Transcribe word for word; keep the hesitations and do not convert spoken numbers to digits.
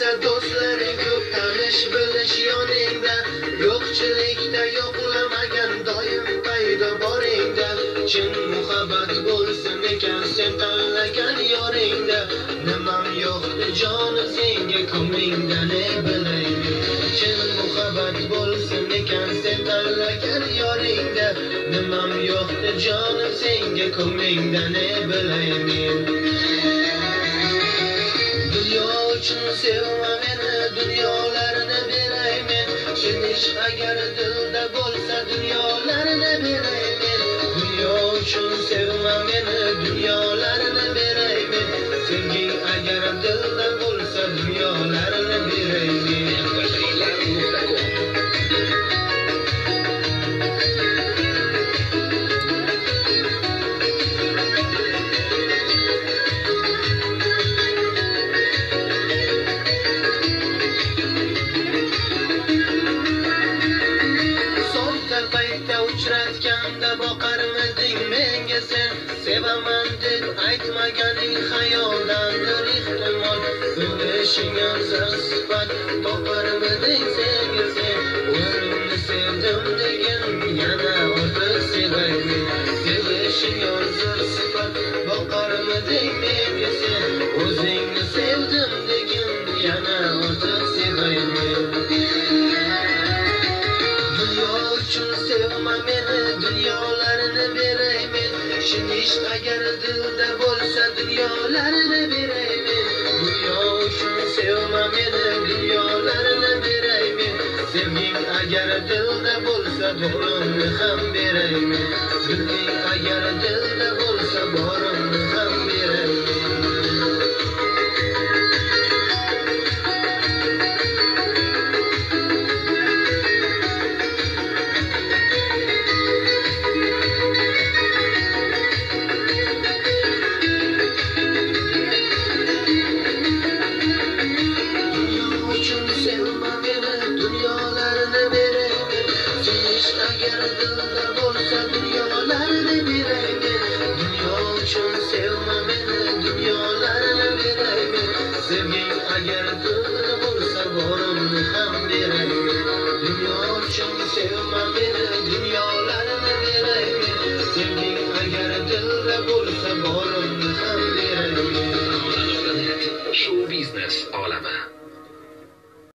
bo'lsa do'stlaring ko'p, tanish bilish yoningda, yo'qchilikda yo'qlamagan doim paydo boringda. Chin muhabbat bo'lsin ekan sen tanlagan yoringda, nimam yo'qdi jonim senga ko'nglingda ne bilaymi. Chin muhabbat bo'lsin ekan sen tanlagan yoringda, nimam yo'qdi jonim senga ko'nglingda ne bilaymi. Dunyo uchun sevma meni, dunyolarni beraymen. Chin ishq agar dilda bo'lsa dunyolarni beraymen. Dunyo uchun sevma meni, dunyolarni beraymen. Sevging agar dilda bo'lsa dunyolarni beraymen. Uchratganda boqarmiding menga sen, sevaman deb aytmaganing xayoldandir ehtimol. O'lishing afzal sifat boqarmiding senga sen, o'zimni sevdim degin yana ortiq sevaymen. Sevishing afzal sifat boqarmiding menga sen, o'zingni sevdim degin yana ortiq sevaymen. Dunyo uchun sevma meni, dunyolarni beraymen. Chin ishq agar dilda bo'lsa dunyolarni beraymen. Dunyo uchun sevma meni, dunyolarni beraymen. Sevging agar dilda bo'lsa borimni ham beraymen. Sevging agar dilda bo'lsa borimni ham beraymen. Agar dilda bo'lsa dunyolarni beraymen. Dunyo uchun sevma meni, dunyolarni beraymen. Sevging agar dilda bo'lsa borimni ham beraymen. Dunyo uchun sevma meni.